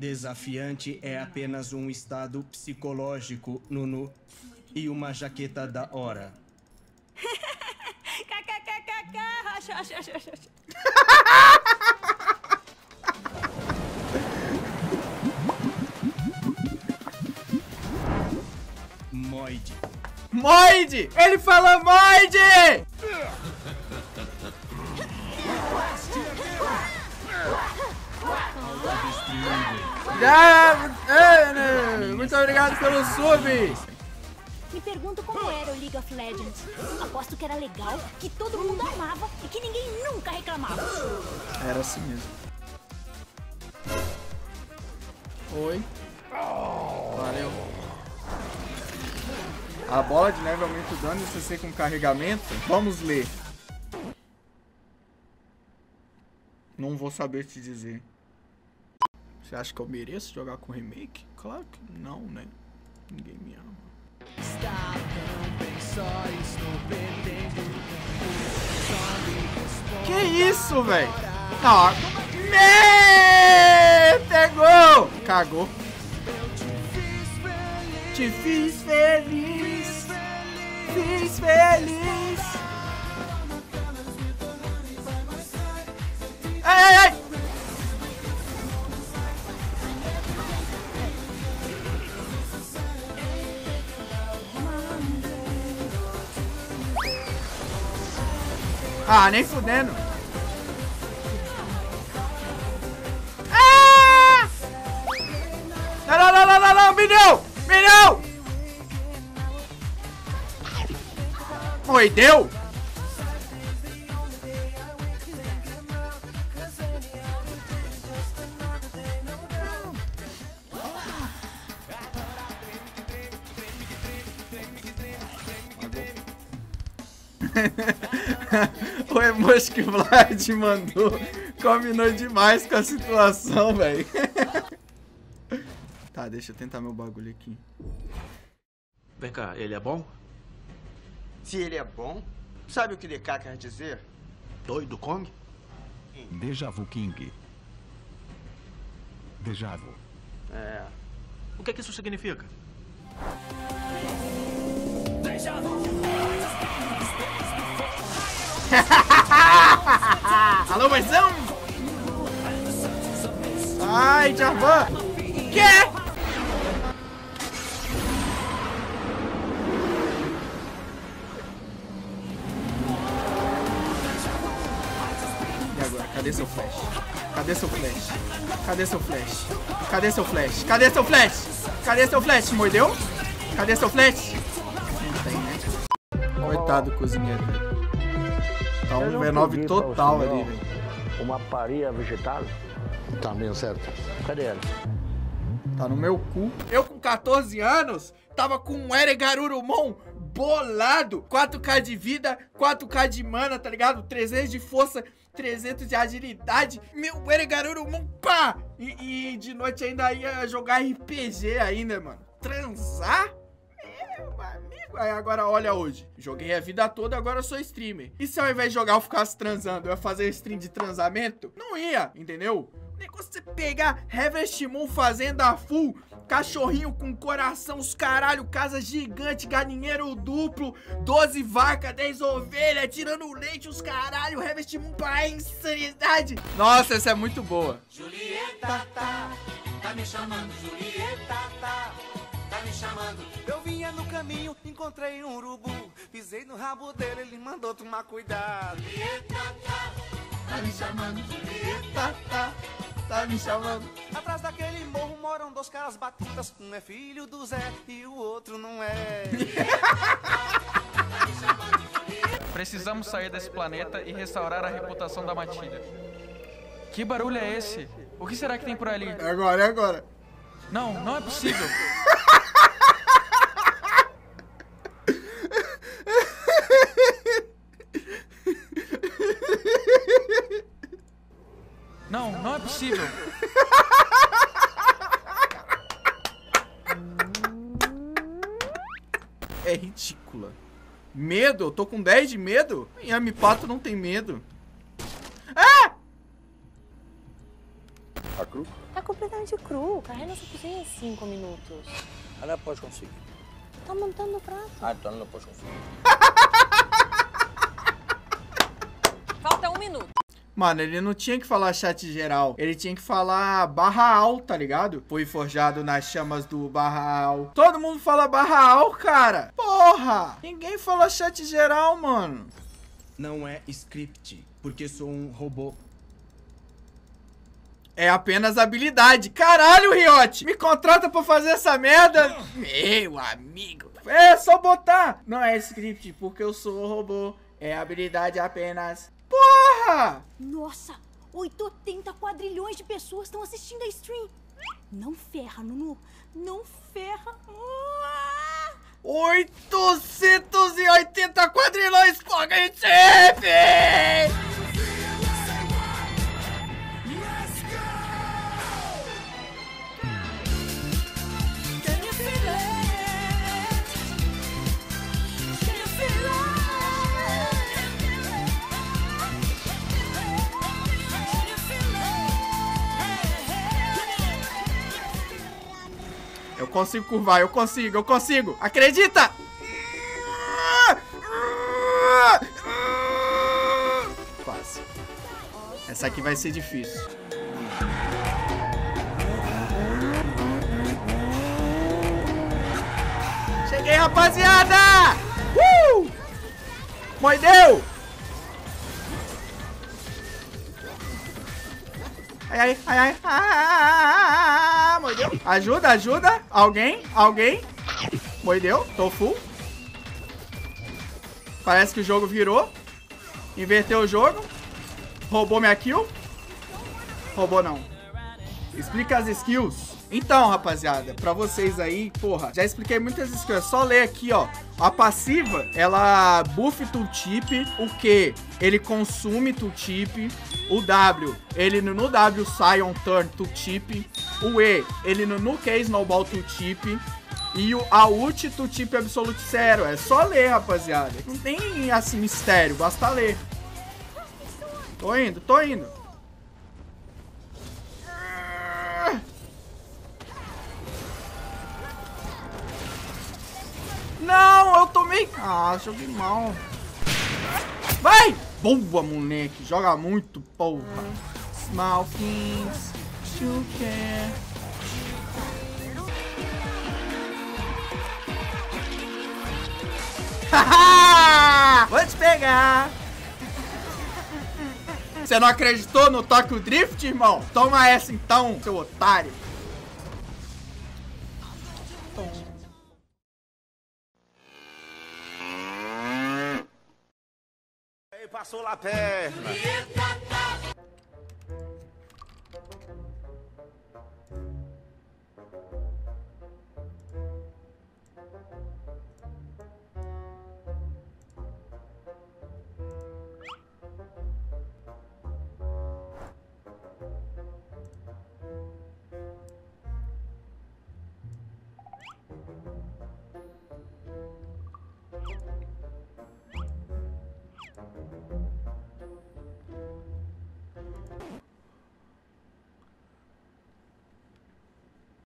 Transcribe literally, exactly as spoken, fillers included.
Desafiante é apenas um estado psicológico, Nunu. E uma jaqueta da hora. Moide. Moide! Ele falou Moide! Muito obrigado pelo sub! Me pergunto como era o League of Legends. Aposto que era legal, que todo mundo amava e que ninguém nunca reclamava. Era assim mesmo. Oi. Valeu. A bola de neve aumenta o dano e C C com carregamento. Vamos ler. Não vou saber te dizer. Você acha que eu mereço jogar com remake? Claro que não, né? Ninguém me ama. Que isso, velho? Não. Me pegou! Cagou. Te fiz feliz. Fiz feliz. Ai, ai, ai. Ah, nem fudendo. Ah! Não, não, não, não, não, não, milhão! Milhão! Oi, deu? O emoji que o Vlad mandou combinou demais com a situação, velho. Tá, deixa eu tentar meu bagulho aqui. Vem cá, ele é bom? Se ele é bom, sabe o que D K quer dizer? Doido Kong? Deja vu King. Deja vu. É. O que é que isso significa? Deja vu. Alô, maizão? Ai, Jarvan! Que? E agora? Cadê seu flash? Cadê seu flash? Cadê seu flash? Cadê seu flash? Cadê seu flash? Cadê seu flash? Mordeu? Cadê seu flash? Não tem, né? Coitado do cozinheiro, velho. Tá um V nove total ali, velho. Uma paria vegetal? Tá meio certo. Cadê ela? Tá no meu cu. Eu com quatorze anos, tava com um Eregarurumon bolado. quatro K de vida, quatro K de mana, tá ligado? trezentos de força, trezentos de agilidade. Meu Eregarurumon, pá! E, e de noite ainda ia jogar R P G ainda, mano. Transar? Meu amigo. Aí agora olha hoje. Joguei a vida toda, agora eu sou streamer. E se ao invés de jogar eu ficasse transando, eu ia fazer stream de transamento? Não ia, entendeu? O negócio é você pegar Harvest Moon Fazenda Full, cachorrinho com coração, os caralho, casa gigante, galinheiro duplo, doze vacas, dez ovelhas, tirando leite, os caralho, Harvest Moon pra insanidade. Nossa, essa é muito boa. Julieta, tá, tá me chamando, Julieta, tá. Tá me chamando. Eu vinha no caminho, encontrei um urubu. Pisei no rabo dele, ele mandou tomar cuidado. Julieta, tá, tá me chamando. Julieta, tá, tá me chamando. Atrás daquele morro moram dois caras batutas. Um é filho do Zé e o outro não é. Precisamos sair desse planeta e restaurar a reputação da matilha. Que barulho é esse? O que será que tem por ali? É agora, é agora. Não, não é possível. Não, não é possível. É ridícula. Medo? Eu tô com dez de medo? Yami Pato não tem medo. Ah! cru? É completamente cru. Carrega essa cozinha em cinco minutos. Ah, não pode conseguir. Tá montando o prato. Ah, então não pode conseguir. Falta um minuto. Mano, ele não tinha que falar chat geral. Ele tinha que falar barra al, tá ligado? Fui forjado nas chamas do barra al. Todo mundo fala barra al, cara. Porra! Ninguém fala chat geral, mano. Não é script, porque sou um robô. É apenas habilidade. Caralho, Riot! Me contrata pra fazer essa merda? Meu amigo. É só botar. Não é script, porque eu sou robô. É habilidade apenas. Porra! Nossa, oitenta quadrilhões de pessoas estão assistindo a stream. Não ferra, Nunu. Não ferra. Ah! oitocentos e oitenta quadrilhões Pocket Chip! Eu consigo curvar, eu consigo, eu consigo. Acredita! Quase. Essa aqui vai ser difícil. Cheguei, rapaziada! Uh! Moideu! Ai, ai, ai, ai, ai, moideu. Ajuda, ajuda. Alguém, alguém. Moideu, tô full. Parece que o jogo virou. Inverteu o jogo. Roubou minha kill. Roubou não. Explica as skills. Então, rapaziada, pra vocês aí, porra, já expliquei muitas skills. É só ler aqui, ó. A passiva, ela buff tooltip. O Q, ele consome tooltip. O W, ele no, no W sai on turn tooltip. O E, ele no, no Q snowball tooltip. E o, a ult tooltip absolute zero. É só ler, rapaziada. Não tem, assim, mistério. Basta ler. Tô indo, tô indo. Não, eu tomei... Ah, joguei mal. Vai! Boa, moleque. Joga muito, porra. Small things you care. Haha! Vou te pegar. Você não acreditou no Tokyo Drift, irmão? Toma essa então, seu otário. Passou lá a perna.